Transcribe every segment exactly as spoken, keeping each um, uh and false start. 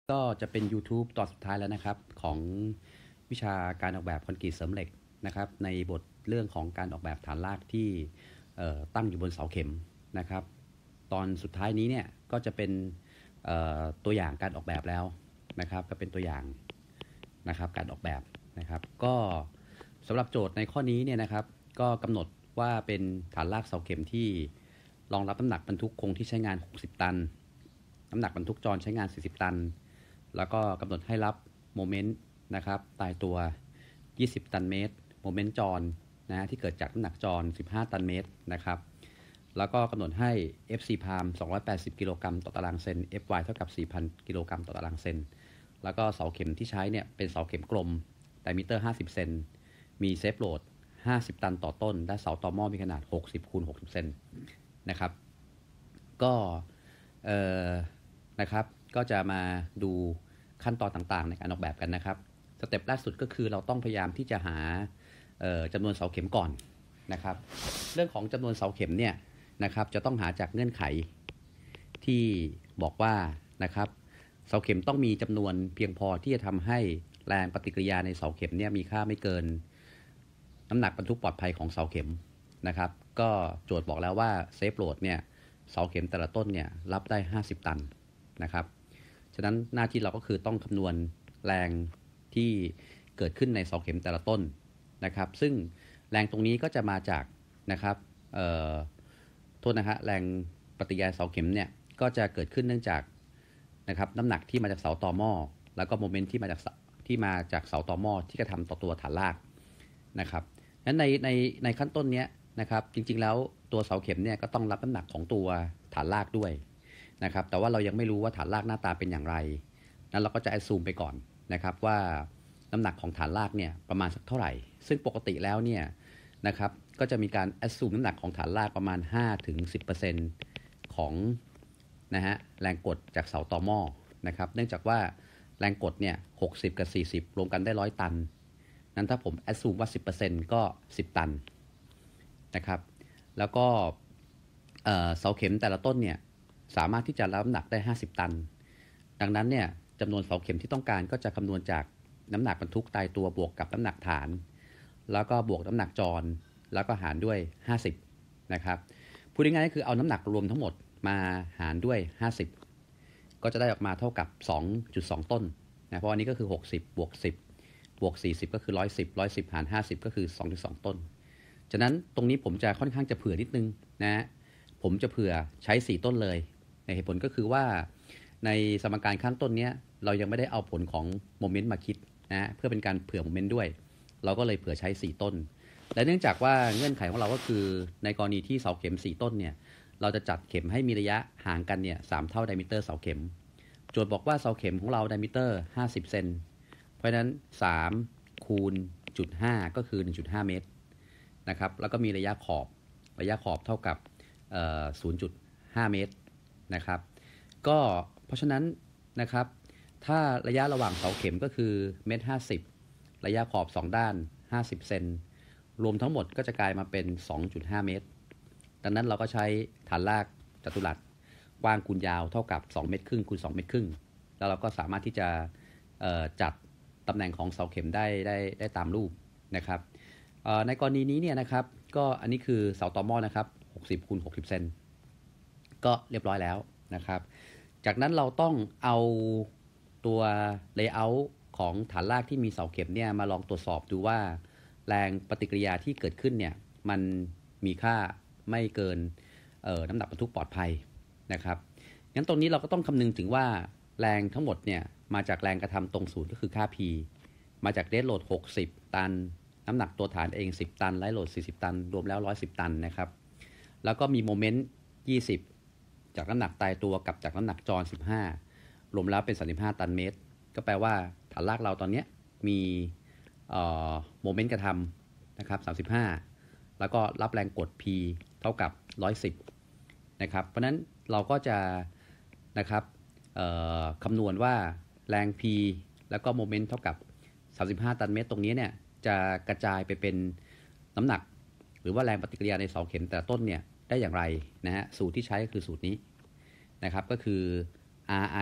ก็จะเป็น YouTube ตอนสุดท้ายแล้วนะครับของวิชาการออกแบบคอนกรีตเสริมเหล็กนะครับในบทเรื่องของการออกแบบฐานรากที่ตั้งอยู่บนเสาเข็มนะครับตอนสุดท้ายนี้เนี่ยก็จะเป็นตัวอย่างการออกแบบแล้วนะครับก็เป็นตัวอย่างนะครับการออกแบบนะครับก็สำหรับโจทย์ในข้อนี้เนี่ยนะครับก็กำหนดว่าเป็นฐานรากเสาเข็มที่รองรับน้ำหนักบรรทุกคงที่ใช้งานหกสิบตันน้ำหนักบรรทุกจรใช้งานสี่สิบตันแล้วก็กำหนดให้รับโมเมนต์นะครับตายตัวยี่สิบตันเมตรโมเมนต์จรนะที่เกิดจากน้ำหนักจรสิบห้าตันเมตรนะครับแล้วก็กำหนดให้ เอฟ ซี พามสองร้อยแปดสิบกิโลกรัมต่อตารางเซน เอฟ วาย เท่ากับ สี่พัน กิโลกรัมต่อตารางเซนแล้วก็เสาเข็มที่ใช้เนี่ยเป็นเสาเข็มกลมไดมิเตอร์ห้าสิบเซนมีเซฟโหลดห้าสิบตันต่อต้นและเสาต่อหม้อมีขนาดหกสิบคูณหกสิบเซนนะครับก็เอ่อนะครับก็จะมาดูขั้นตอนต่างๆในการออกแบบกันนะครับสเต็ปแรกสุดก็คือเราต้องพยายามที่จะหาจำนวนเสาเข็มก่อนนะครับเรื่องของจำนวนเสาเข็มเนี่ยนะครับจะต้องหาจากเงื่อนไขที่บอกว่านะครับเสาเข็มต้องมีจำนวนเพียงพอที่จะทำให้แรงปฏิกิริยาในเสาเข็มเนี่ยมีค่าไม่เกินน้ำหนักบรรทุกปลอดภัยของเสาเข็มนะครับก็โจทย์บอกแล้วว่าเซฟโหลดเนี่ยเสาเข็มแต่ละต้นเนี่ยรับได้ห้าสิบตันนะครับฉะนั้นหน้าที่เราก็คือต้องคำนวณแรงที่เกิดขึ้นในเสาเข็มแต่ละต้นนะครับซึ่งแรงตรงนี้ก็จะมาจากนะครับโทษนะฮะแรงปฏิกิริยาเสาเข็มเนี่ยก็จะเกิดขึ้นเนื่องจากนะครับน้ำหนักที่มาจากเสาต่อหม้อแล้วก็โมเมนต์ที่มาจากที่มาจากเสาต่อหม้อที่กระทำต่อตัวฐานรากนะครับนั้นในในในขั้นต้นนี้นะครับจริงๆแล้วตัวเสาเข็มเนี่ยก็ต้องรับน้ำหนักของตัวฐานรากด้วยนะครับแต่ว่าเรายังไม่รู้ว่าฐานรากหน้าตาเป็นอย่างไรนั้นเราก็จะแอดซูมไปก่อนนะครับว่าน้ำหนักของฐานรากเนี่ยประมาณสักเท่าไหร่ซึ่งปกติแล้วเนี่ยนะครับก็จะมีการแอดซูมน้ำหนักของฐานรากประมาณ ห้าถึงสิบเปอร์เซ็นต์ ของนะฮะแรงกดจากเสาต่อหม้อนะครับเนื่องจากว่าแรงกดเนี่ยหกสิบกับสี่สิบรวมกันได้หนึ่งร้อยตันนั้นถ้าผมแอดซูมว่า สิบเปอร์เซ็นต์ ก็สิบตันนะครับแล้วก็เสาเข็มแต่ละต้นเนี่ยสามารถที่จะรับน้ำหนักได้ห้าสิบตันดังนั้นเนี่ยจำนวนเสาเข็มที่ต้องการก็จะคำนวณจากน้ำหนักบรรทุกตายตัวบวกกับน้ำหนักฐานแล้วก็บวกน้ำหนักจรแล้วก็หารด้วยห้าสิบนะครับพูดง่ายๆก็คือเอาน้ำหนักรวมทั้งหมดมาหารด้วยห้าสิบก็จะได้ออกมาเท่ากับ สองจุดสอง ต้นนะเพราะอันนี้ก็คือหกสิบบวกสิบบวกสี่สิบก็คือหนึ่งร้อยสิบ หนึ่งร้อยสิบหารห้าสิบก็คือ สองจุดสอง ต้นฉะนั้นตรงนี้ผมจะค่อนข้างจะเผื่อนิดนึงนะผมจะเผื่อใช้สี่ต้นเลยในเหตุผลก็คือว่าในสมการข้างต้นนี้เรายังไม่ได้เอาผลของโมเมนต์มาคิดนะเพื่อเป็นการเผื่อโมเมนต์ด้วยเราก็เลยเผื่อใช้สี่ต้นและเนื่องจากว่าเงื่อนไขของเราก็คือในกรณีที่เสาเข็มสี่ต้นเนี่ยเราจะจัดเข็มให้มีระยะห่างกันเนี่ยสามเท่าไดมิเตอร์เสาเข็มโจทย์บอกว่าเสาเข็มของเราไดมิเตอร์ห้าสิบเซนเพราะฉะนั้นสามคูณจุดห้าก็คือ หนึ่งจุดห้า เมตรนะครับแล้วก็มีระยะขอบระยะขอบเท่ากับ ศูนย์จุดห้า เมตรนะครับก็เพราะฉะนั้นนะครับถ้าระยะระหว่างเสาเข็มก็คือเมตรห้าสิบระยะขอบสองด้านห้าสิบเซนรวมทั้งหมดก็จะกลายมาเป็น สองจุดห้า เมตรดังนั้นเราก็ใช้ฐานรากจัตุรัสกว้างคูณยาวเท่ากับสองเมตรครึ่งคูณสองเมตรครึ่งแล้วเราก็สามารถที่จะจัดตำแหน่งของเสาเข็มได้ได้ได้ตามรูปนะครับในกรณีนี้เนี่ยนะครับก็อันนี้คือเสาต่อหม้อนะครับหกสิบคูณหกสิบเซนก็เรียบร้อยแล้วนะครับจากนั้นเราต้องเอาตัว layout ของฐานรากที่มีเสาเข็มเนี่ยมาลองตรวจสอบดูว่าแรงปฏิกิริยาที่เกิดขึ้นเนี่ยมันมีค่าไม่เกินน้ำหนักบรรทุกปลอดภัยนะครับงั้นตรงนี้เราก็ต้องคำนึงถึงว่าแรงทั้งหมดเนี่ยมาจากแรงกระทำตรงศูนย์ก็คือค่า P มาจากเดดโหลดหกสิบตันน้ำหนักตัวฐานเองสิบตันไลท์โหลดสี่สิบตันรวมแล้วหนึ่งร้อยสิบตันนะครับแล้วก็มีโมเมนต์ยี่สิบจากน้ำหนักตายตัวกับจากน้ำหนักจรสิบห้ารวมแล้วเป็นสามสิบห้าตันเมตรก็แปลว่าฐานรากเราตอนนี้มีโมเมนต์กระทำนะครับสามสิบห้าแล้วก็รับแรงกด P เท่ากับหนึ่งร้อยสิบนะครับเพราะนั้นเราก็จะนะครับคำนวณว่าแรง P แล้วก็โมเมนต์เท่ากับสามสิบห้าตันเมตรตรงนี้เนี่ยจะกระจายไปเป็นน้ำหนักหรือว่าแรงปฏิกิริยาในเสาเข็มแต่ต้นเนี่ยได้อย่างไรนะฮะสูตรที่ใช้ก็คือสูตรนี้นะครับก็คือ Ri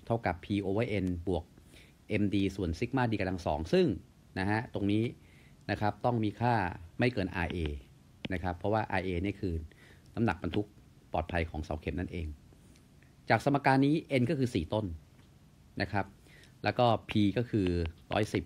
เท่ากับ P over N บวก เอ็ม ดี ส่วนซิกมา D กำลังสองซึ่งนะฮะตรงนี้นะครับต้องมีค่าไม่เกิน อาร์ เอ นะครับเพราะว่า อาร์ เอ นี่คือน้ำหนักบรรทุกปลอดภัยของเสาเข็มนั่นเองจากสมการนี้ N ก็คือสี่ต้นนะครับแล้วก็ P ก็คือหนึ่งร้อยสิบ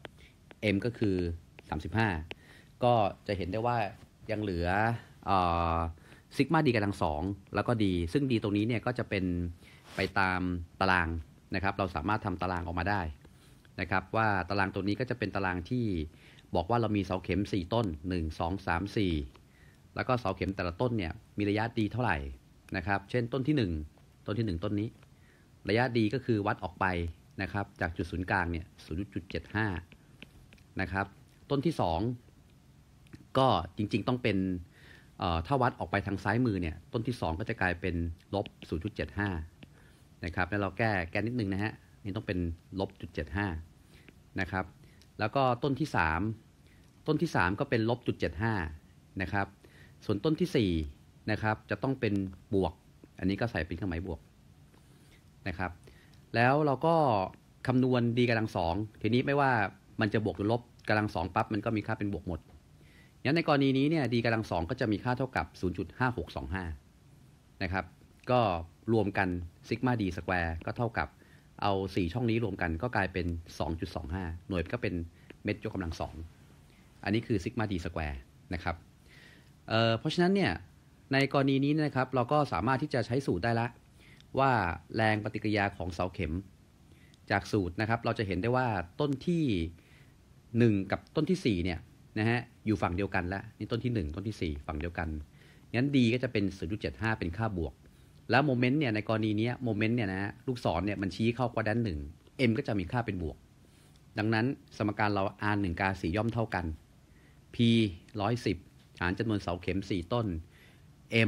M ก็คือสามสิบห้าก็จะเห็นได้ว่ายังเหลือซิกมา D กำลังสองแล้วก็ D ซึ่ง D ตรงนี้เนี่ยก็จะเป็นไปตามตารางนะครับเราสามารถทำตารางออกมาได้นะครับว่าตารางตัวนี้ก็จะเป็นตารางที่บอกว่าเรามีเสาเข็มสี่ต้นหนึ่ง สอง สาม สี่แล้วก็เสาเข็มแต่ละต้นเนี่ยมีระยะ D เท่าไหร่นะครับเช่นต้นที่หนึ่งต้นที่หนึ่งต้นนี้ระยะ D ก็คือวัดออกไปนะครับจากจุดศูนย์กลางเนี่ย ศูนย์จุดเจ็ดห้า นะครับต้นที่สองก็จริงๆต้องเป็นถ้าวัดออกไปทางซ้ายมือเนี่ยต้นที่สองก็จะกลายเป็นลบ ศูนย์จุดเจ็ดห้า นะครับแล้วเราแก้แก้นิดนึงนะฮะนี่ต้องเป็นลบ จุดเจ็ดห้า นะครับแล้วก็ต้นที่สามต้นที่สามก็เป็นลบ จุดเจ็ดห้า นะครับส่วนต้นที่สี่นะครับจะต้องเป็นบวกอันนี้ก็ใส่เป็นเครื่องหมายบวกนะครับแล้วเราก็คำนวณ d กำลังสองทีนี้ไม่ว่ามันจะบวกหรือลบกำลังสองปั๊บมันก็มีค่าเป็นบวกหมดงั้นในกรณีนี้เนี่ย d กำลังสองก็จะมีค่าเท่ากับ ศูนย์จุดห้าหกสองห้า นะครับก็รวมกันซิกมา d สแควร์ก็เท่ากับเอาสี่ช่องนี้รวมกันก็กลายเป็น สองจุดสองห้า หน่วยก็เป็นเม็ดยกกำลังสองอันนี้คือซิกมา d สแควร์นะครับเอ่อเพราะฉะนั้นเนี่ยในกรณีนี้นะครับเราก็สามารถที่จะใช้สูตรได้ละว่าแรงปฏิกิริยาของเสาเข็มจากสูตรนะครับเราจะเห็นได้ว่าต้นที่หนึ่งกับต้นที่สี่เนี่ยนะฮะอยู่ฝั่งเดียวกันแล้วนี่ต้นที่หนึ่งต้นที่สี่ฝั่งเดียวกันงั้น D ก็จะเป็น ศูนย์จุดเจ็ดห้า เป็นค่าบวกแล้วโมเมนต์เนี่ยในกรณีนี้โมเมนต์เนี่ยนะฮะลูกศรเนี่ยมันชี้เข้าควอดแรนต์หนึ่ง M ก็จะมีค่าเป็นบวกดังนั้นสมการเรา R หนึ่ง กาสี่ย่อมเท่ากัน P หนึ่งร้อยสิบหารจำนวนเสาเข็มสี่ต้น M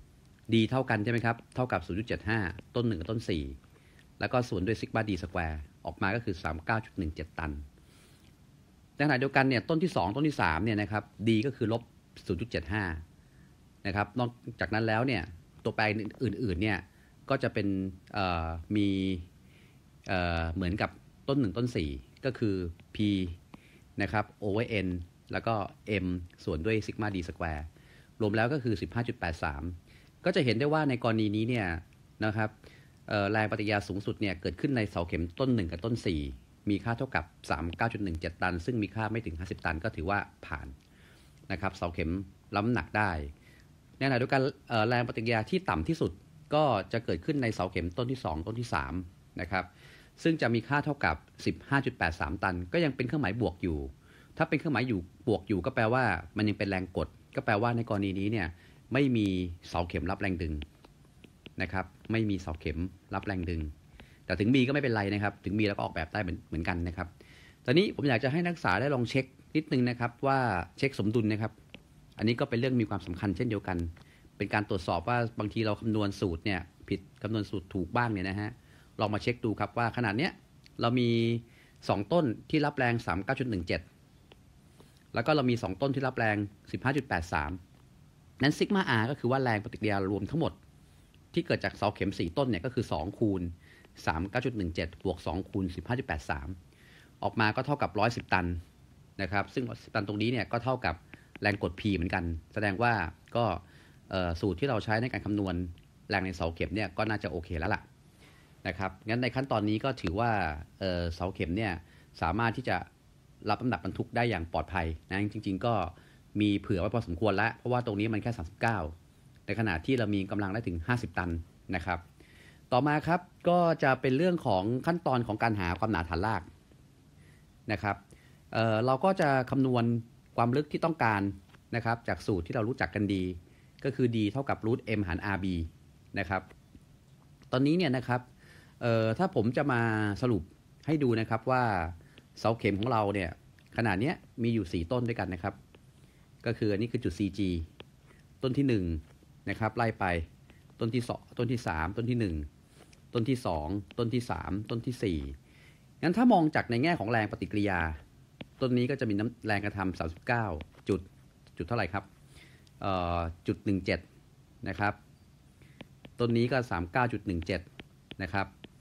D เท่ากันใช่ไหมครับเท่ากับ ศูนย์จุดเจ็ดห้า ต้นหนึ่งกับต้นสี่แล้วก็ส่วนด้วยซิกมา D สแควร์ออกมาก็คือ สามสิบเก้าจุดหนึ่งเจ็ด ตันในขณะเดียวกันเนี่ยต้นที่สองต้นที่สามเนี่ยนะครับ D ก็คือลบ ศูนย์จุดเจ็ดห้า นะครับนอกจากนั้นแล้วเนี่ยตัวแปรอื่นๆเนี่ยก็จะเป็นมีเหมือนกับต้นหนึ่งต้นสี่ก็คือ P นะครับ over N แล้วก็ M ส่วนด้วยซิกมา D สแควร์รวมแล้วก็คือ สิบห้าจุดแปดสาม ก็จะเห็นได้ว่าในกรณีนี้เนี่ยนะครับแรงปฏิกิริยาสูงสุดเนี่ยเกิดขึ้นในเสาเข็มต้นหนึ่งกับต้นสี่มีค่าเท่ากับ สามสิบเก้าจุดหนึ่งเจ็ด ตันซึ่งมีค่าไม่ถึงห้าสิบตันก็ถือว่าผ่านนะครับเสาเข็มรับน้ำหนักได้ในขณะเดียวกันแรงปฏิกิริยาที่ต่ำที่สุดก็จะเกิดขึ้นในเสาเข็มต้นที่สองต้นที่สามนะครับซึ่งจะมีค่าเท่ากับ สิบห้าจุดแปดสาม ตันก็ยังเป็นเครื่องหมายบวกอยู่ถ้าเป็นเครื่องหมายอยู่บวกอยู่ก็แปลว่ามันยังเป็นแรงกดก็แปลว่าในกรณีนี้เนี่ยไม่มีเสาเข็มรับแรงดึงนะครับไม่มีเสาเข็มรับแรงดึงแต่ถึงมีก็ไม่เป็นไรนะครับถึงมีแล้วก็ออกแบบได้เหมือนเหมือนกันนะครับตอนนี้ผมอยากจะให้นักศึกษาได้ลองเช็คนิดนึงนะครับว่าเช็คสมดุลนะครับอันนี้ก็เป็นเรื่องมีความสำคัญเช่นเดียวกันเป็นการตรวจสอบว่าบางทีเราคำนวณสูตรเนี่ยผิดคำนวณสูตรถูกบ้างเนี่ยนะฮะลองมาเช็คดูครับว่าขนาดเนี้ยเรามีสองต้นที่รับแรง สามสิบเก้าจุดหนึ่งเจ็ด แล้วก็เรามีสองต้นที่รับแรง สิบห้าจุดแปดสาม นั้นซิกมา R ก็คือว่าแรงปฏิกิริยารวมทั้งหมดที่เกิดจากเสาเข็มสี่ต้นเนี่ยก็คือสองคูณ สามสิบเก้าจุดหนึ่งเจ็ด บวกสองคูณ สิบห้าจุดแปดสาม ออกมาก็เท่ากับหนึ่งร้อยสิบตันนะครับซึ่งสิบตันตรงนี้เนี่ยก็เท่ากับแรงกด P เหมือนกันแสดงว่าก็สูตรที่เราใช้ในการคำนวณแรงในเสาเข็มเนี่ยก็น่าจะโอเคแล้วล่ะนะครับงั้นในขั้นตอนนี้ก็ถือว่าเเสาเข็มเนี่ยสามารถที่จะรับน้ำหนักบรรทุกได้อย่างปลอดภัยนะจริงๆก็มีเผื่อไว้พอสมควรแล้วเพราะว่าตรงนี้มันแค่สามสิบเก้าในขณะที่เรามีกำลังได้ถึงห้าสิบตันนะครับต่อมาครับก็จะเป็นเรื่องของขั้นตอนของการหาความหนาฐานรากนะครับเเราก็จะคำนวณความลึกที่ต้องการนะครับจากสูตรที่เรารู้จักกันดีก็คือ d เท่ากับ รูท m หาร rb นะครับตอนนี้เนี่ยนะครับถ้าผมจะมาสรุปให้ดูนะครับว่าเสาเข็มของเราเนี่ยขนาดนี้มีอยู่สี่ต้นด้วยกันนะครับก็คืออันนี้คือจุด ซี จี ต้นที่หนึ่งนะครับไล่ไปต้นที่สองต้นที่สามต้นที่หนึ่งต้นที่สองต้นที่สามต้นที่สี่งั้นถ้ามองจากในแง่ของแรงปฏิกิริยาต้นนี้ก็จะมีน้ำแรงกระทำสามสิบเก้าจุดจุดเท่าไหร่ครับเอ่อจุดหนึ่งเจ็ดนะครับต้นนี้ก็สามสิบเก้าจุดหนึ่งเจ็ดนะครับ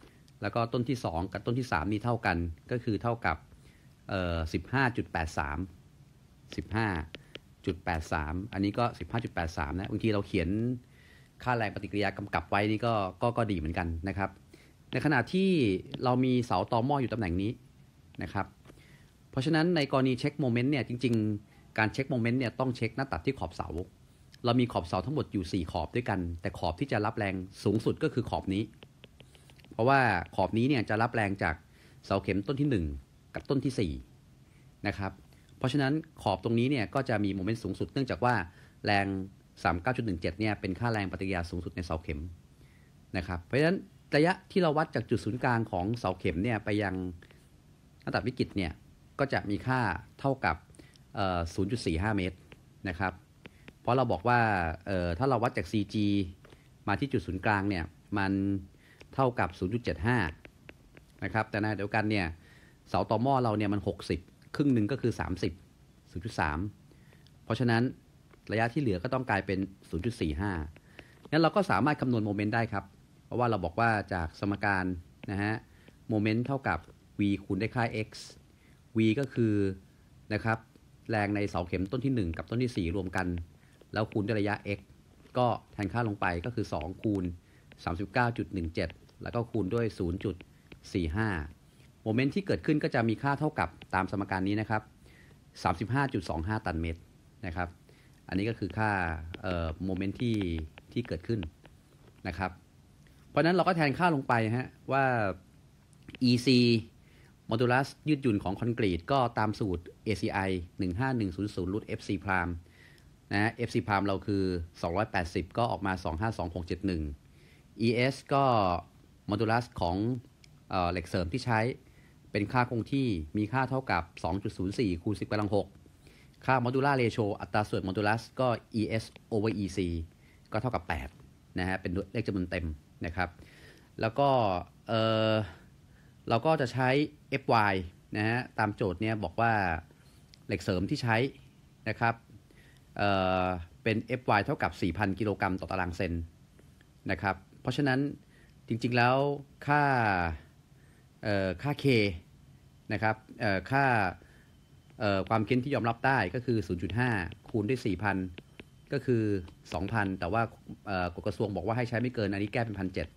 แล้วก็ต้นที่สองกับต้นที่สามนี่เท่ากันก็คือเท่ากับเอ่อ สิบห้าจุดแปดสาม สิบห้าจุดแปดสาม อันนี้ก็ สิบห้าจุดแปดสาม นะบางทีเราเขียนค่าแรงปฏิกิริยากำกับไว้นี่ก็ก็ก็ดีเหมือนกันนะครับในขณะที่เรามีเสาตอหม้ออยู่ตำแหน่งนี้นะครับเพราะฉะนั้นในกรณีเช็คโมเมนต์เนี่ยจริงๆการเช็คโมเมนต์เนี่ยต้องเช็คหน้าตัดที่ขอบเสาเรามีขอบเสาทั้งหมดอยู่สี่ขอบด้วยกันแต่ขอบที่จะรับแรงสูงสุดก็คือขอบนี้เพราะว่าขอบนี้เนี่ยจะรับแรงจากเสาเข็มต้นที่หนึ่งกับต้นที่สี่นะครับเพราะฉะนั้นขอบตรงนี้เนี่ยก็จะมีโมเมนต์สูงสุดเนื่องจากว่าแรง สามสิบเก้าจุดหนึ่งเจ็ด เนี่ยเป็นค่าแรงปฏิกิริยาสูงสุดในเสาเข็มนะครับเพราะฉะนั้นระยะที่เราวัดจากจุดศูนย์กลางของเสาเข็มเนี่ยไปยังหน้าตัดวิกฤตเนี่ยก็จะมีค่าเท่ากับ ศูนย์จุดสี่ห้า เมตรนะครับเพราะเราบอกว่าถ้าเราวัดจาก ซี จี มาที่จุดศูนย์กลางเนี่ยมันเท่ากับ ศูนย์จุดเจ็ดห้า นะครับแต่ในเดียวกันเนี่ยเสาต่อหม้อเราเนี่ยมันหกสิบครึ่งหนึ่งก็คือสามสิบ ศูนย์จุดสาม เพราะฉะนั้นระยะที่เหลือก็ต้องกลายเป็น ศูนย์จุดสี่ห้า งั้นเราก็สามารถคำนวณโมเมนต์ได้ครับเพราะว่าเราบอกว่าจากสมการนะฮะโมเมนต์เท่ากับ v คูณด้วยค่า x v ก็คือนะครับแรงในเสาเข็มต้นที่หนึ่งกับต้นที่สี่รวมกันแล้วคูณด้วยระยะ x ก็แทนค่าลงไปก็คือสองคูณ สามสิบเก้าจุดหนึ่งเจ็ด แล้วก็คูณด้วย ศูนย์จุดสี่ห้า โมเมนต์ที่เกิดขึ้นก็จะมีค่าเท่ากับตามสมการนี้นะครับ สามสิบห้าจุดสองห้า ตันเมตรนะครับอันนี้ก็คือค่าโมเมนต์ที่ที่เกิดขึ้นนะครับเพราะนั้นเราก็แทนค่าลงไปฮะว่า อี ซี โมดูลัสยืดหยุ่นของคอนกรีตก็ตามสูตร เอ ซี ไอ หนึ่งห้าหนึ่งศูนย์ศูนย์ รูท เอฟ ซี พรามนะ เอฟ ซี พรามเราคือสองร้อยแปดสิบก็ออกมา สองห้าสองหกเจ็ดหนึ่ง อี เอส ก็โมดูลัสของเอ่อเหล็กเสริมที่ใช้เป็นค่าคงที่มีค่าเท่ากับ สองจุดศูนย์สี่ คูณ สิบกำลังหกค่า modular ratio อัตราส่วน modulus ก็ อี เอส over อี ซี ก็เท่ากับแปดนะฮะเป็นเลขจำนวนเต็มนะครับแล้วก็เออเราก็จะใช้ เอฟ วาย นะฮะตามโจทย์เนี่ยบอกว่าเหล็กเสริมที่ใช้นะครับเออเป็น เอฟ วาย เท่ากับ สี่พัน กิโลกรัมต่อตารางเซนนะครับเพราะฉะนั้นจริงๆแล้วค่าเอ่อค่า K นะครับเอ่อค่าความเค้นที่ยอมรับได้ก็คือ ศูนย์จุดห้า คูณด้วย สี่พัน ก็คือ สองพัน แต่ว่ากฎกระทรวงบอกว่าให้ใช้ไม่เกินอันนี้แก้เป็น หนึ่งพันเจ็ดร้อย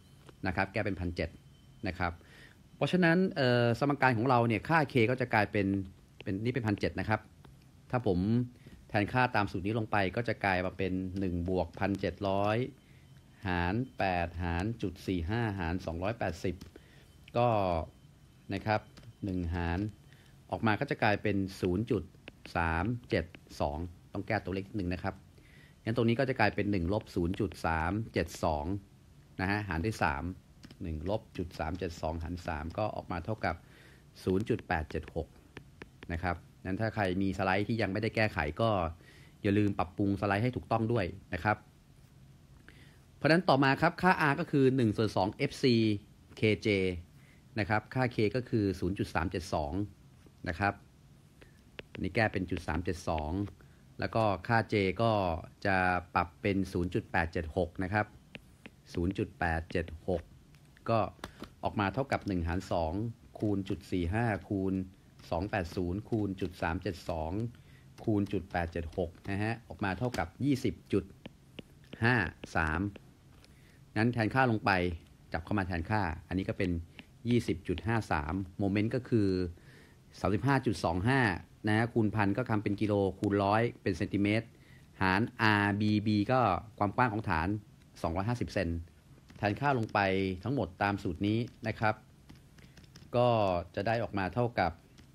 นะครับแก้เป็น หนึ่งพันเจ็ดร้อย นะครับเพราะฉะนั้นสมการของเราเนี่ยค่า K ก็จะกลายเป็นเป็นนี่เป็น หนึ่งพันเจ็ดร้อย นะครับถ้าผมแทนค่าตามสูตรนี้ลงไปก็จะกลายมาเป็นหนึ่งบวก หนึ่งพันเจ็ดร้อย หารแปดหารจุดสี่ห้าหารสองร้อยแปดสิบก็นะครับหนึ่งหารออกมาก็จะกลายเป็น ศูนย์จุดสามเจ็ดสอง ต้องแก้ตัวเลขหนึ่งนะครับงั้นตรงนี้ก็จะกลายเป็นหนึ่งลบ ศูนย์จุดสามเจ็ดสอง นะฮะหารด้วยสาม หนึ่งลบจุดสามเจ็ดสองหารสามก็ออกมาเท่ากับ ศูนย์จุดแปดเจ็ดหก นะครับนั้นถ้าใครมีสไลด์ที่ยังไม่ได้แก้ไขก็อย่าลืมปรับปรุงสไลด์ให้ถูกต้องด้วยนะครับเพราะฉะนั้นต่อมาครับค่า R ก็คือหนึ่งส่วนสอง เอฟ ซี เค เจ นะครับค่า K ก็คือ ศูนย์จุดสามเจ็ดสองนะครับนี่แก้เป็น จุดสามเจ็ดสอง แล้วก็ค่า J ก็จะปรับเป็น ศูนย์จุดแปดเจ็ดหก นะครับ ศูนย์จุดแปดเจ็ดหก ก็ออกมาเท่ากับหนึ่งหารสองคูณจุดสี่ห้าคูณสองร้อยแปดสิบคูณจุดสามเจ็ดสองคูณจุดแปดเจ็ดหกนะฮะออกมาเท่ากับ ยี่สิบจุดห้าสาม งั้นแทนค่าลงไปจับเข้ามาแทนค่าอันนี้ก็เป็น ยี่สิบจุดห้าสาม โมเมนต์ก็คือ สามสิบห้าจุดสองห้า นะฮะคูณพันก็ทำเป็นกิโลคูณร้อยเป็นเซนติเมตรหาร R B B ก็ความกว้างของฐานสองร้อยห้าสิบเซนแทนค่าลงไปทั้งหมดตามสูตรนี้นะครับก็จะได้ออกมาเท่ากับ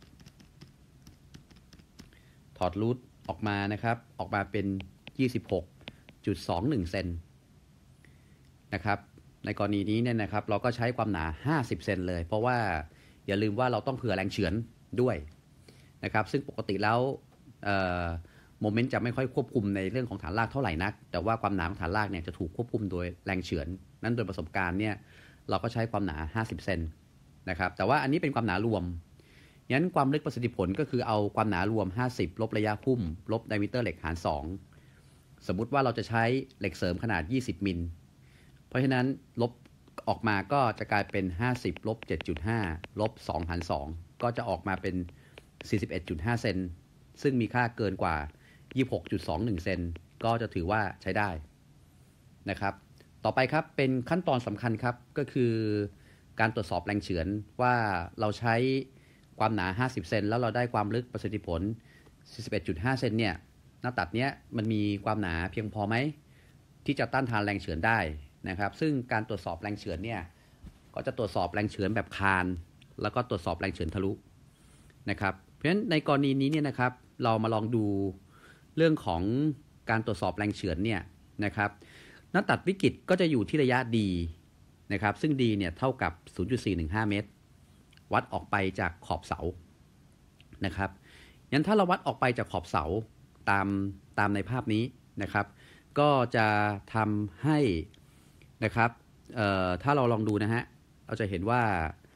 ถอดรูทออกมานะครับออกมาเป็น ยี่สิบหกจุดสองหนึ่ง เซนนะครับในกรณีนี้เนี่ยนะครับเราก็ใช้ความหนาห้าสิบเซนเลยเพราะว่าอย่าลืมว่าเราต้องเผื่อแรงเฉือนด้วยนะครับซึ่งปกติแล้วโมเมนต์จะไม่ค่อยควบคุมในเรื่องของฐานรากเท่าไหร่นักแต่ว่าความหนาของฐานรากเนี่ยจะถูกควบคุมโดยแรงเฉือนนั้นโดยประสบการณ์เนี่ยเราก็ใช้ความหนาห้าสิบเซนนะครับแต่ว่าอันนี้เป็นความหนารวมงั้นความลึกประสิทธิผลก็คือเอาความหนารวมห้าสิบลบระยะพุ่มลบไดมิเตอร์เหล็กหารสองสมมุติว่าเราจะใช้เหล็กเสริมขนาดยี่สิบมิลเพราะฉะนั้นลบออกมาก็จะกลายเป็นห้าสิบลบเจ็ดจุดห้าลบสองหารสองก็จะออกมาเป็นสี่สิบเอ็ดจุดห้าเซนซึ่งมีค่าเกินกว่ายี่สิบหกจุดสองหนึ่งเซนก็จะถือว่าใช้ได้นะครับต่อไปครับเป็นขั้นตอนสำคัญครับก็คือการตรวจสอบแรงเฉือนว่าเราใช้ความหนาห้าสิบเซนแล้วเราได้ความลึกประสิทธิผล สี่สิบเอ็ดจุดห้าเซนเนี่ยหน้าตัดเนี้ยมันมีความหนาเพียงพอไหมที่จะต้านทานแรงเฉือนได้นะครับซึ่งการตรวจสอบแรงเฉือนเนี่ยก็จะตรวจสอบแรงเฉือนแบบคานแล้วก็ตรวจสอบแรงเฉือนทะลุนะครับเพราะฉะนั้นในกรณีนี้เนี่ยนะครับเรามาลองดูเรื่องของการตรวจสอบแรงเฉือนเนี่ยนะครับหน้าตัดวิกฤตก็จะอยู่ที่ระยะ D นะครับซึ่ง D เนี่ยเท่ากับ ศูนย์จุดสี่หนึ่งห้า เมตรวัดออกไปจากขอบเสานะครับงั้นถ้าเราวัดออกไปจากขอบเสาตามตามในภาพนี้นะครับก็จะทำให้นะครับถ้าเราลองดูนะฮะเราจะเห็นว่า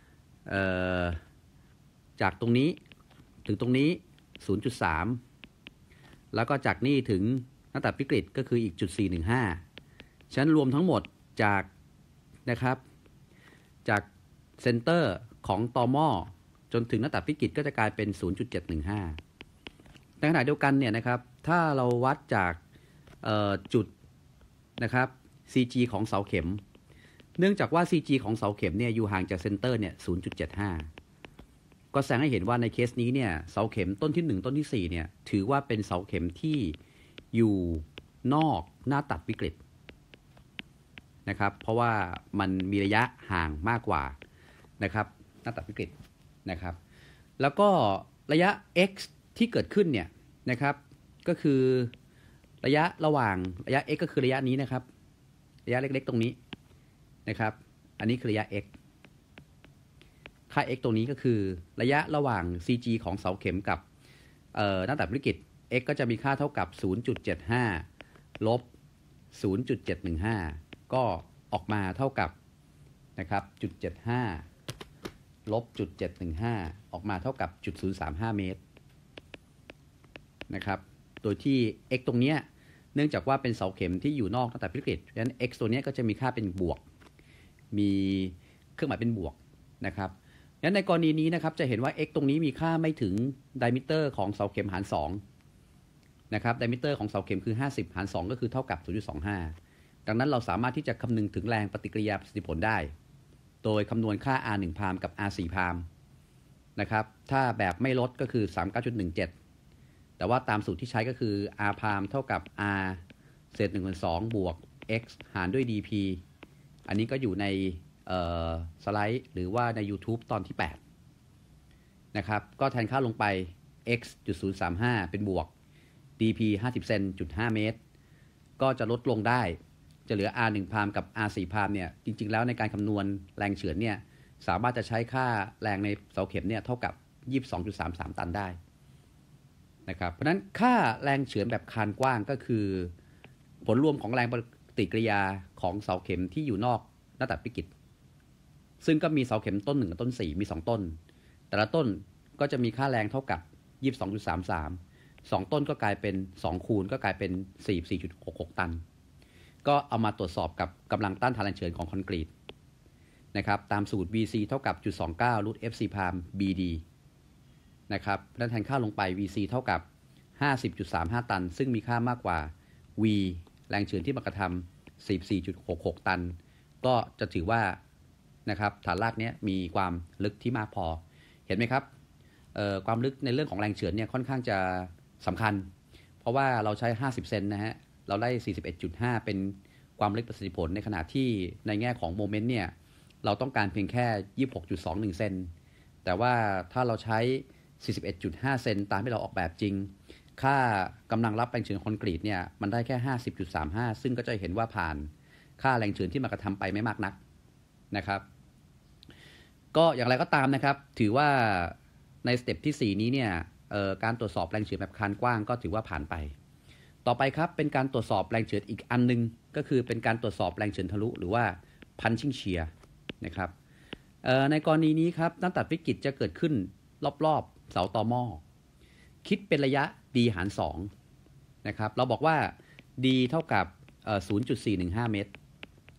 จากตรงนี้ถึงตรงนี้ ศูนย์จุดสาม แล้วก็จากนี่ถึงหน้าตัดวิกฤตก็คืออีกจุดสี่หนึ่งห้าฉะนั้นรวมทั้งหมดจากนะครับจากเซนเตอร์ของตอหม้อจนถึงหน้าตัดวิกฤตก็จะกลายเป็น ศูนย์จุดเจ็ดหนึ่งห้า ในขณะเดียวกันเนี่ยนะครับถ้าเราวัดจากจุดนะครับ ซี จี ของเสาเข็มเนื่องจากว่า ซี จี ของเสาเข็มเนี่ยอยู่ห่างจากเซนเตอร์เนี่ย ศูนย์จุดเจ็ดห้า ก็แสดงให้เห็นว่าในเคสนี้เนี่ยเสาเข็มต้นที่หนึ่งต้นที่สี่เนี่ยถือว่าเป็นเสาเข็มที่อยู่นอกหน้าตัดวิกฤตนะครับเพราะว่ามันมีระยะห่างมากกว่านะครับหน้าตัดวิกฤตนะครับแล้วก็ระยะ x ที่เกิดขึ้นเนี่ยนะครับก็คือระยะระหว่างระยะ x ก็คือระยะนี้นะครับระยะเล็กๆตรงนี้นะครับอันนี้คือระยะ x ค่า x ตรงนี้ก็คือระยะระหว่าง ซี จี ของเสาเข็มกับหน้าตัดวิกฤต x ก็จะมีค่าเท่ากับ ศูนย์จุดเจ็ดห้า ลบ ศูนย์จุดเจ็ดหนึ่งห้า ก็ออกมาเท่ากับนะครับจุดเจ็ดห้าลบจุดเจ็ดหนึ่งห้าออกมาเท่ากับจุดศูนย์สามห้าเมตรนะครับโดยที่ x ตรงนี้เนื่องจากว่าเป็นเสาเข็มที่อยู่นอกหน้าตัดวิกฤตเพราะฉะนั้น x ตัวนี้ก็จะมีค่าเป็นบวกมีเครื่องหมายเป็นบวกนะครับงั้นในกรณีนี้นะครับจะเห็นว่า x ตรงนี้มีค่าไม่ถึงไดมิเตอร์ของเสาเข็มหารสองนะครับไดมิเตอร์ของเสาเข็มคือห้าสิบหารสองก็คือเท่ากับ ศูนย์จุดสองห้า ดังนั้นเราสามารถที่จะคำนึงถึงแรงปฏิกิริยาประสิทธิผลได้โดยคำนวณค่า อาร์ หนึ่ง พามกับ อาร์ สี่ พามนะครับถ้าแบบไม่ลดก็คือ สามสิบเก้าจุดหนึ่งเจ็ด แต่ว่าตามสูตรที่ใช้ก็คือ R พามเท่ากับ R เศษหนึ่งส่วนสองบวก x หารด้วย dp อันนี้ก็อยู่ในสไลด์หรือว่าใน YouTube ตอนที่แปดนะครับก็แทนค่าลงไป x จุดศูนย์สามห้า เป็นบวก dp ห้าสิบเซนจุดห้าเมตรก็จะลดลงได้จะเหลือ อาร์ หนึ่ง พามกับ อาร์ สี่ พามเนี่ยจริงๆแล้วในการคำนวณแรงเฉือนเนี่ยสามารถจะใช้ค่าแรงในเสาเข็มเนี่ยเท่ากับ ยี่สิบสองจุดสามสาม ตันได้นะครับเพราะฉะนั้นค่าแรงเฉือนแบบคานกว้างก็คือผลรวมของแรงปฏิกิริยาของเสาเข็มที่อยู่นอกหน้าตัดวิกฤตซึ่งก็มีเสาเข็มต้นหนึ่งกับต้นสี่มีสองต้นแต่ละต้นก็จะมีค่าแรงเท่ากับ ยี่สิบสองจุดสามสาม สองต้นก็กลายเป็นสองคูณก็กลายเป็น สี่สิบสี่จุดหกหก ตันก็เอามาตรวจสอบกับกำลังต้านทานแรงเฉือนของคอนกรีตนะครับตามสูตร วี ซี เท่ากับ จุดสองเก้า รูท เอฟ ซี พาม บี ดี นะครับดันแทนค่าลงไป วี ซี เท่ากับ ห้าสิบจุดสามห้า ตันซึ่งมีค่ามากกว่า V แรงเฉือนที่มากระทำ สี่สิบสี่จุดหกหก ตันก็จะถือว่านะครับฐานรากนี้มีความลึกที่มากพอเห็นไหมครับความลึกในเรื่องของแรงเฉือนเนี่ยค่อนข้างจะสำคัญเพราะว่าเราใช้ห้าสิบเซนนะฮะเราได้ สี่สิบเอ็ดจุดห้า เป็นความลึกประสิทธิผลในขณะที่ในแง่ของโมเมนต์เนี่ยเราต้องการเพียงแค่ ยี่สิบหกจุดสองหนึ่ง เซนแต่ว่าถ้าเราใช้ สี่สิบเอ็ดจุดห้า เซนตามที่เราออกแบบจริงค่ากำลังรับแรงเฉือนคอนกรีตเนี่ยมันได้แค่ ห้าสิบจุดสามห้า ซึ่งก็จะเห็นว่าผ่านค่าแรงเฉือนที่มากระทำไปไม่มากนักนะครับก็อย่างไรก็ตามนะครับถือว่าในสเต็ปที่สี่นี้เนี่ยการตรวจสอบแรงเฉือนแบบคานกว้างก็ถือว่าผ่านไปต่อไปครับเป็นการตรวจสอบแรงเฉือนอีกอันนึงก็คือเป็นการตรวจสอบแรงเฉือนทะลุหรือว่า punching shear นะครับในกรณีนี้ครับหน้าตัดวิกฤตจะเกิดขึ้นรอบๆเสาตอหม้อคิดเป็นระยะ d หารสองนะครับเราบอกว่า d เท่ากับ ศูนย์จุดสี่หนึ่งห้า เมตรฉ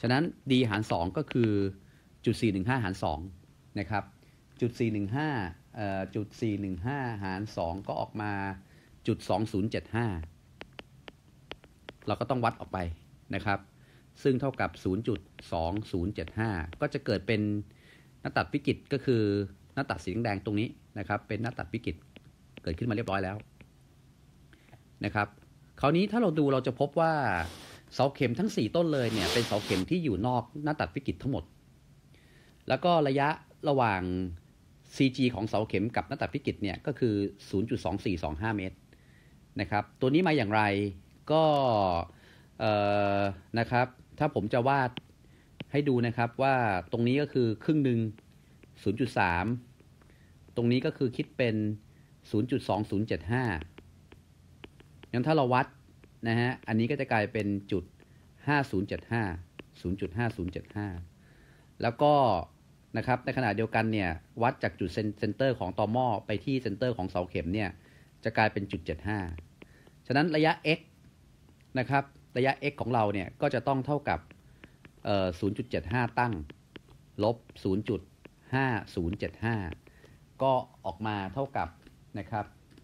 ฉะนั้น d หารสองก็คือจุดสี่หนึ่งห้าหารสองนะครับจุดสี่หนึ่งห้าเอ่อจุดสี่หนึ่งห้าหารสองก็ออกมาจุดสองศูนย์เจ็ดห้าเราก็ต้องวัดออกไปนะครับซึ่งเท่ากับ ศูนย์จุดสองศูนย์เจ็ดห้า ก็จะเกิดเป็นหน้าตัดวิกฤตก็คือหน้าตัดสีแดงตรงนี้นะครับเป็นหน้าตัดวิกฤตเกิดขึ้นมาเรียบร้อยแล้วนะครับคราวนี้ถ้าเราดูเราจะพบว่าเสาเข็มทั้งสี่ต้นเลยเนี่ยเป็นเสาเข็มที่อยู่นอกหน้าตัดวิกฤตทั้งหมดแล้วก็ระยะระหว่าง ซี จี ของเสาเข็มกับหน้าตัดวิกฤตเนี่ยก็คือ ศูนย์จุดสองสี่สองห้า เมตรนะครับตัวนี้มาอย่างไรก็นะครับถ้าผมจะวาดให้ดูนะครับว่าตรงนี้ก็คือครึ่งหนึ่ง ศูนย์จุดสาม ตรงนี้ก็คือคิดเป็น ศูนย์จุดสองศูนย์เจ็ดห้า งั้นถ้าเราวัดนะฮะอันนี้ก็จะกลายเป็นจุดห้าศูนย์เจ็ดห้า ศูนย์จุดห้าศูนย์เจ็ดห้า แล้วก็นะครับในขณะเดียวกันเนี่ยวัดจากจุดเซนเตอร์ของตอหม้อไปที่เซนเตอร์ของเสาเข็มเนี่ยจะกลายเป็นจุดเจ็ดห้าฉะนั้นระยะ x นะครับระยะ x ของเราเนี่ยก็จะต้องเท่ากับเอ่อ ศูนย์จุดเจ็ดห้า ตั้งลบ ศูนย์จุดห้าศูนย์เจ็ดห้า ก็ออกมาเท่ากับนะครับ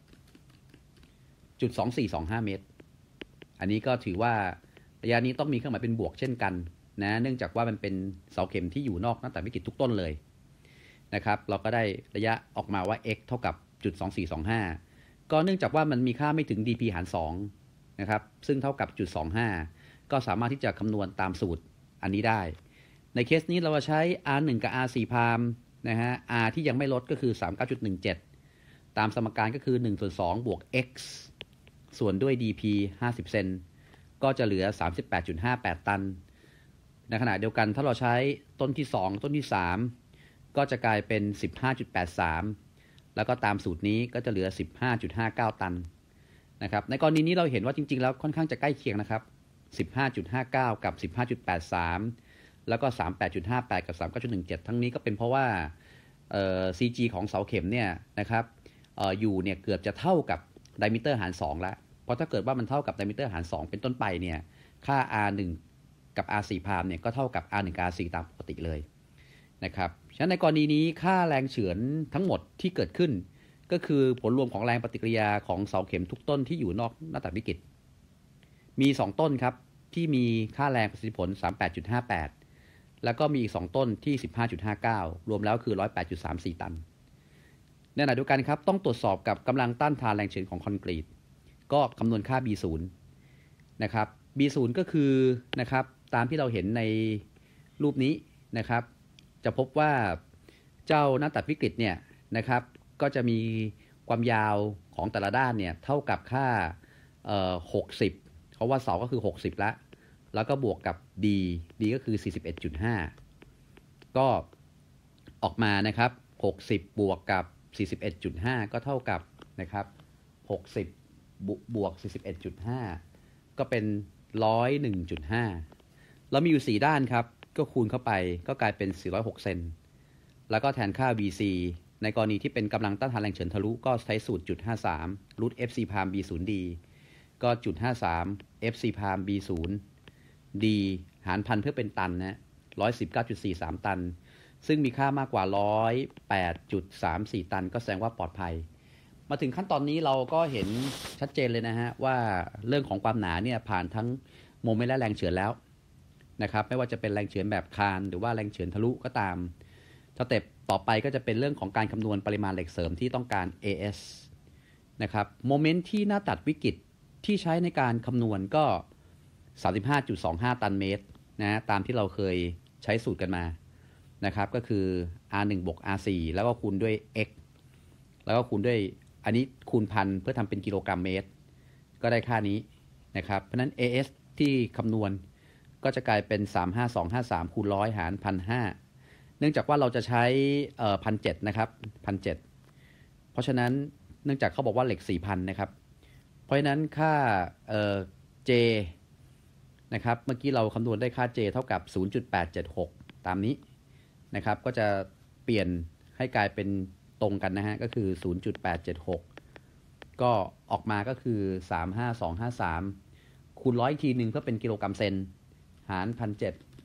จุดสองสี่สองห้า เมตรอันนี้ก็ถือว่าระยะนี้ต้องมีเครื่องหมายเป็นบวกเช่นกันนะเนื่องจากว่ามันเป็นเสาเข็มที่อยู่นอกหน้าตัดวิกฤตทุกต้นเลยนะครับเราก็ได้ระยะออกมาว่า x เท่ากับจุดสองสี่สองห้าก็เนื่องจากว่ามันมีค่าไม่ถึง dp หารสองนะครับซึ่งเท่ากับจุดสองห้าก็สามารถที่จะคำนวณตามสูตรอันนี้ได้ในเคสนี้เราจะใช้ อาร์ หนึ่ง กับ อาร์ สี่ พามนะฮะ R ที่ยังไม่ลดก็คือ สามสิบเก้าจุดหนึ่งเจ็ด ตามสมการก็คือหนึ่งส่วนสองบวก x ส่วนด้วย dp ห้าสิบเซนก็จะเหลือ สามสิบแปดจุดห้าแปด ตันในขณะเดียวกันถ้าเราใช้ต้นที่สองต้นที่สามก็จะกลายเป็น สิบห้าจุดแปดสาม แล้วก็ตามสูตรนี้ก็จะเหลือ สิบห้าจุดห้าเก้า ตันนะครับในกรณีนี้เราเห็นว่าจริงๆแล้วค่อนข้างจะใกล้เคียงนะครับ สิบห้าจุดห้าเก้า กับ สิบห้าจุดแปดสาม แล้วก็ สามสิบแปดจุดห้าแปด กับ สามสิบเก้าจุดหนึ่งเจ็ด ทั้งนี้ก็เป็นเพราะว่าเอ่อ ซี จี ของเสาเข็มเนี่ยนะครับเอ่ออยู่เนี่ยเกือบจะเท่ากับไดมิเตอร์หารสองแล้วเพราะถ้าเกิดว่ามันเท่ากับไดมิเตอร์หารสองเป็นต้นไปเนี่ยค่า อาร์ หนึ่ง กับ อาร์ สี่ พามเนี่ยก็เท่ากับ อาร์ หนึ่ง กับ อาร์ สี่ ตามปกติเลยนะครับฉะนั้นในกรณีนี้ค่าแรงเฉือนทั้งหมดที่เกิดขึ้นก็คือผลรวมของแรงปฏิกิริยาของเสาเข็มทุกต้นที่อยู่นอกหน้าตัดวิกฤตมีสองต้นครับที่มีค่าแรงประสิทธิผล สามสิบแปดจุดห้าแปด แล้วก็มีอีกสองต้นที่ สิบห้าจุดห้าเก้า รวมแล้วคือ หนึ่งร้อยแปดจุดสามสี่ ตันในขณะเดียวกันครับต้องตรวจสอบกับกำลังต้านทานแรงเฉือนของคอนกรีตก็คำนวณค่า บี ศูนย์ นะครับ บี ศูนย์ ก็คือนะครับตามที่เราเห็นในรูปนี้นะครับจะพบว่าเจ้าหน้าตัดวิกฤตเนี่ยนะครับก็จะมีความยาวของแต่ละด้านเนี่ยเท่ากับค่าเอ่อหกสิบเพราะว่าเสาก็คือหกสิบละแล้วก็บวกกับ D D ก็คือ สี่สิบเอ็ดจุดห้า ก็ออกมานะครับหกสิบบวกกับ สี่สิบเอ็ดจุดห้า ก็เท่ากับนะครับหกสิบบวก สี่สิบเอ็ดจุดห้า ก็เป็น หนึ่งร้อยเอ็ดจุดห้า เรามีอยู่สี่ด้านครับก็คูณเข้าไปก็กลายเป็นสี่ร้อยหกเซนแล้วก็แทนค่า วี ซี ในกรณีที่เป็นกำลังต้านทานแรงเฉือนทะลุก็ใช้สูตร จุดห้าสาม รูท เอฟ ซี พาม บี ศูนย์ ดี ก็ จุดห้าสาม เอฟ ซี พาม บี ศูนย์ D หารพันเพื่อเป็นตันนะ หนึ่งร้อยสิบเก้าจุดสี่สาม ตันซึ่งมีค่ามากกว่า หนึ่งร้อยแปดจุดสามสี่ ตันก็แสดงว่าปลอดภัยมาถึงขั้นตอนนี้เราก็เห็นชัดเจนเลยนะฮะว่าเรื่องของความหนาเนี่ยผ่านทั้งโมเมนต์และแรงเฉือนแล้วนะครับไม่ว่าจะเป็นแรงเฉือนแบบคานหรือว่าแรงเฉือนทะลุก็ตามสเต็ปต่อไปก็จะเป็นเรื่องของการคำนวณปริมาณเหล็กเสริมที่ต้องการ เอ เอส นะครับโมเมนต์ที่หน้าตัดวิกฤตที่ใช้ในการคำนวณก็ สามสิบห้าจุดสองห้า ตันเมตรนะตามที่เราเคยใช้สูตรกันมานะครับก็คือ อาร์ หนึ่ง บวก อาร์ สี่ แล้วก็คูณด้วย x แล้วก็คูณด้วยอันนี้คูณพันเพื่อทำเป็นกิโลกรัมเมตรก็ได้ค่านี้นะครับเพราะฉะนั้น เอ เอส ที่คำนวณก็จะกลายเป็น สามสิบห้าจุดสองห้าสาม คูณร้อยหาร หนึ่งพันห้าร้อย เนื่องจากว่าเราจะใช้เอ่อ หนึ่งพันเจ็ดร้อย นะครับ หนึ่งพันเจ็ดร้อย เพราะฉะนั้นเนื่องจากเขาบอกว่าเหล็ก สี่พัน นะครับเพราะฉะนั้นค่าเอ่อ J นะครับเมื่อกี้เราคำนวณได้ค่า J เท่ากับ ศูนย์จุดแปดเจ็ดหก ตามนี้นะครับก็จะเปลี่ยนให้กลายเป็นตรงกันนะฮะก็คือ ศูนย์จุดแปดเจ็ดหก ก็ออกมาก็คือ สามสิบห้าจุดสองห้าสาม คูณร้อยอีกทีหนึ่งเพื่อเป็นกิโลกรัมเซนหาร หนึ่งพันเจ็ดร้อย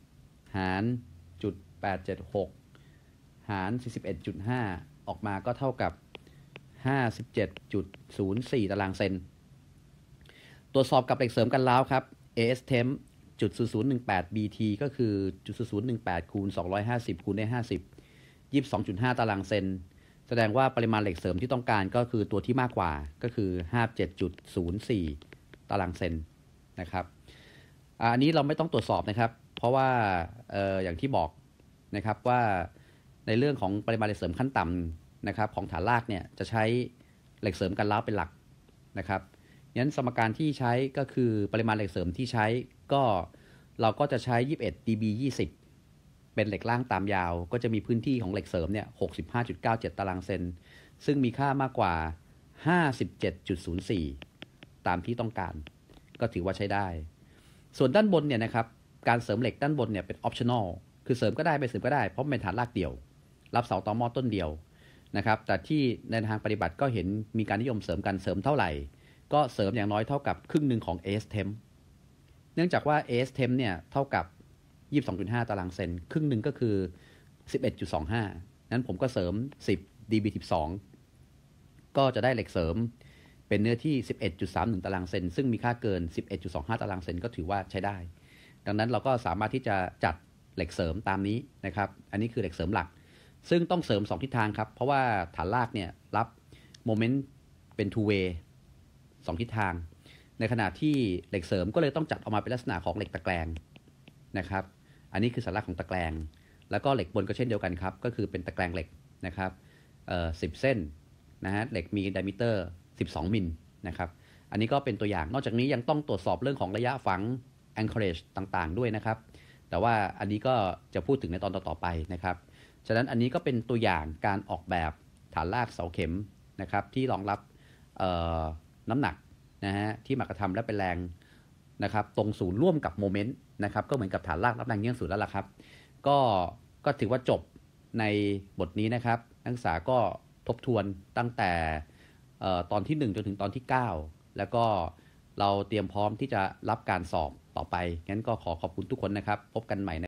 หารจุดแปดเจ็ดหกหาร สี่สิบเอ็ดจุดห้า ออกมาก็เท่ากับ ห้าสิบเจ็ดจุดศูนย์สี่ ตารางเซนตรวจสอบกับเหล็กเสริมกันร้าวครับ เอ เอส Temp จุด ศูนย์ ศูนย์ หนึ่ง แปด บี ที ก็คือ จุด ศูนย์ ศูนย์ หนึ่ง แปด คูณ สองร้อยห้าสิบ คูณได้ ห้าสิบ ยี่สิบสองจุดห้า ตารางเซนแสดงว่าปริมาณเหล็กเสริมที่ต้องการก็คือตัวที่มากกว่าก็คือ ห้าสิบเจ็ดจุดศูนย์สี่ ตารางเซนนะครับอันนี้เราไม่ต้องตรวจสอบนะครับเพราะว่าเอ่ออย่างที่บอกนะครับว่าในเรื่องของปริมาณเหล็กเสริมขั้นต่ำนะครับของฐานรากเนี่ยจะใช้เหล็กเสริมกันร้าวเป็นหลักนะครับงั้นสมการที่ใช้ก็คือปริมาณเหล็กเสริมที่ใช้ก็เราก็จะใช้ ยี่สิบเอ็ด ดี บี ยี่สิบ เป็นเหล็กล่างตามยาวก็จะมีพื้นที่ของเหล็กเสริมเนี่ย หกสิบห้าจุดเก้าเจ็ด ตารางเซนซึ่งมีค่ามากกว่า ห้าสิบเจ็ดจุดศูนย์สี่ ตามที่ต้องการก็ถือว่าใช้ได้ส่วนด้านบนเนี่ยนะครับการเสริมเหล็กด้านบนเนี่ยเป็น optional คือเสริมก็ได้ไม่เสริมก็ได้เพราะเป็นฐานรากเดี่ยวรับเสาตอหม้อต้นเดียวนะครับแต่ที่ในทางปฏิบัติก็เห็นมีการนิยมเสริมกันเสริมเท่าไหร่ก็เสริมอย่างน้อยเท่ากับครึ่งหนึ่งของ เอ เอส Temp เนื่องจากว่า เอ เอส Temp เนี่ยเท่ากับ ยี่สิบสองจุดห้า ตารางเซนครึ่งหนึ่งก็คือ สิบเอ็ดจุดสองห้า นั้นผมก็เสริม สิบ ดี บี สิบสอง ก็จะได้เหล็กเสริมเป็นเนื้อที่ สิบเอ็ดจุดสามหนึ่ง ตารางเซนซึ่งมีค่าเกิน สิบเอ็ดจุดสองห้า ตารางเซนก็ถือว่าใช้ได้ดังนั้นเราก็สามารถที่จะจัดเหล็กเสริมตามนี้นะครับอันนี้คือเหล็กเสริมหลักซึ่งต้องเสริมสองทิศทางครับเพราะว่าฐานรากเนี่ยรับโมเมนต์เป็น two way สองทิศทางในขณะที่เหล็กเสริมก็เลยต้องจัดออกมาเป็นลักษณะของเหล็กตะแกรงนะครับอันนี้คือสัญลักษณ์ของตะแกรงแล้วก็เหล็กบนก็เช่นเดียวกันครับก็คือเป็นตะแกรงเหล็กนะครับเอ่อสิบเส้นนะฮะเหล็กมี diameter สิบสองมิลนะครับอันนี้ก็เป็นตัวอย่างนอกจากนี้ยังต้องตรวจสอบเรื่องของระยะฝัง anchorage ต่างๆด้วยนะครับแต่ว่าอันนี้ก็จะพูดถึงในตอนต่อๆไปนะครับฉะนั้นอันนี้ก็เป็นตัวอย่างการออกแบบฐานรากเสาเข็มนะครับที่รองรับน้ำหนักนะฮะที่มากระทำและเป็นแรงนะครับตรงศูนย์ร่วมกับโมเมนต์นะครับก็เหมือนกับฐานรากรับแรงเยื่อศูนย์แล้วล่ะครับก็ก็ถือว่าจบในบทนี้นะครับนักศึกษาก็ทบทวนตั้งแต่ตอนที่หนึ่งจนถึงตอนที่เก้าแล้วก็เราเตรียมพร้อมที่จะรับการสอบต่อไปงั้นก็ขอขอบคุณทุกคนนะครับพบกันใหม่